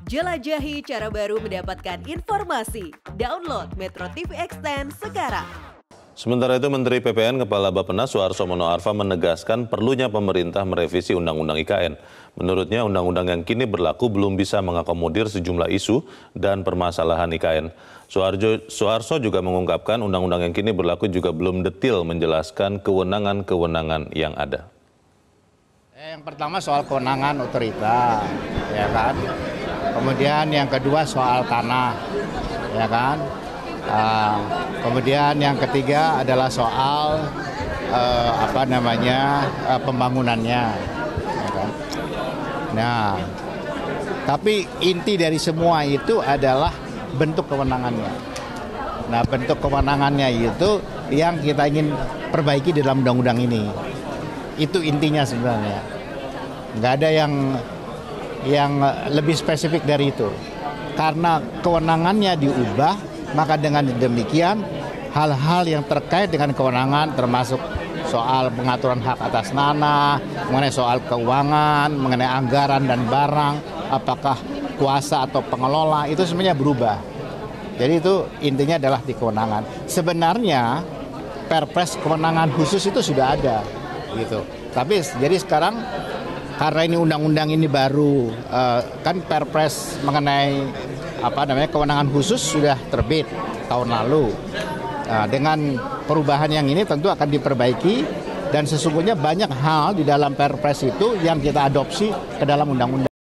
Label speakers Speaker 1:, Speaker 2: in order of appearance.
Speaker 1: Jelajahi cara baru mendapatkan informasi. Download Metro TV Extend sekarang.
Speaker 2: Sementara itu, Menteri PPN Kepala Bappenas Suharso Monoarfa menegaskan perlunya pemerintah merevisi Undang-Undang IKN. Menurutnya, undang-undang yang kini berlaku belum bisa mengakomodir sejumlah isu dan permasalahan IKN. Suharso juga mengungkapkan undang-undang yang kini berlaku juga belum detil menjelaskan kewenangan-kewenangan yang ada.
Speaker 3: Yang pertama soal kewenangan otorita, ya kan. Kemudian yang kedua soal tanah, ya kan. Kemudian yang ketiga adalah soal pembangunannya. Ya kan? Nah, tapi inti dari semua itu adalah bentuk kewenangannya. Nah, bentuk kewenangannya itu yang kita ingin perbaiki di dalam undang-undang ini. Itu intinya sebenarnya. Nggak ada yang lebih spesifik dari itu. Karena kewenangannya diubah, maka dengan demikian hal-hal yang terkait dengan kewenangan termasuk soal pengaturan hak atas tanah, mengenai soal keuangan, mengenai anggaran dan barang, apakah kuasa atau pengelola, itu sebenarnya berubah. Jadi itu intinya adalah di kewenangan. Sebenarnya Perpres kewenangan khusus itu sudah ada gitu. Tapi jadi sekarang karena ini undang-undang ini baru, kan Perpres mengenai kewenangan khusus sudah terbit tahun lalu. Dengan perubahan yang ini tentu akan diperbaiki dan sesungguhnya banyak hal di dalam Perpres itu yang kita adopsi ke dalam undang-undang.